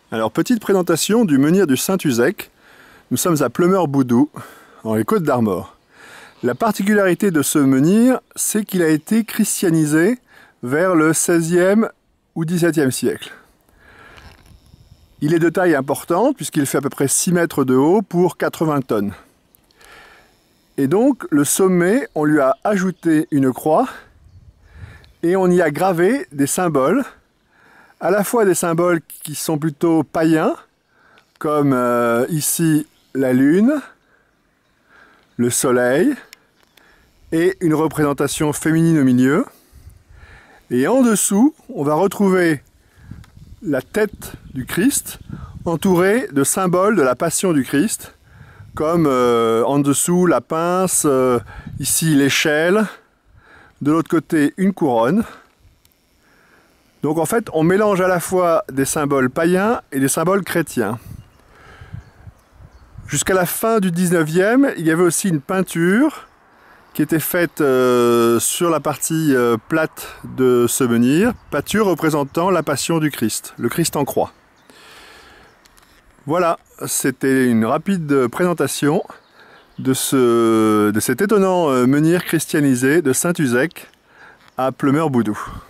Alors, petite présentation du menhir du Saint-Uzec. Nous sommes à Pleumeur-Boudou, dans les Côtes-d'Armor. La particularité de ce menhir, c'est qu'il a été christianisé vers le XVIe ou XVIIe siècle. Il est de taille importante puisqu'il fait à peu près 6 mètres de haut pour 80 tonnes. Et donc, le sommet, on lui a ajouté une croix et on y a gravé des symboles, à la fois des symboles qui sont plutôt païens, comme ici la lune, le soleil, et une représentation féminine au milieu. Et en dessous, on va retrouver la tête du Christ, entourée de symboles de la passion du Christ, comme en dessous la pince, ici l'échelle, de l'autre côté une couronne. Donc en fait, on mélange à la fois des symboles païens et des symboles chrétiens. Jusqu'à la fin du 19e, il y avait aussi une peinture qui était faite sur la partie plate de ce menhir, peinture représentant la passion du Christ, le Christ en croix. Voilà, c'était une rapide présentation de cet étonnant menhir christianisé de Saint-Uzec à Pleumeur-Boudou.